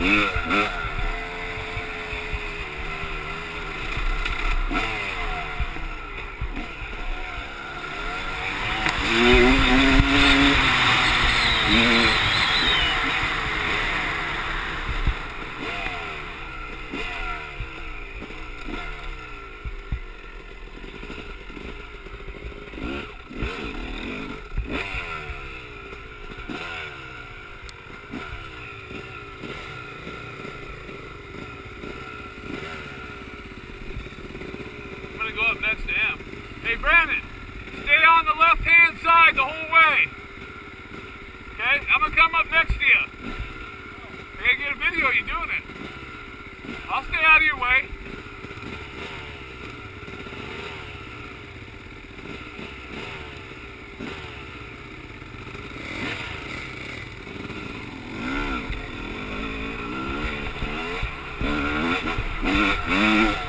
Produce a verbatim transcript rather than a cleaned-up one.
Go up next to him. Hey Brandon, stay on the left hand side the whole way. Okay? I'm gonna come up next to you. I gotta get a video of you doing it. I'll stay out of your way. Mm-hmm.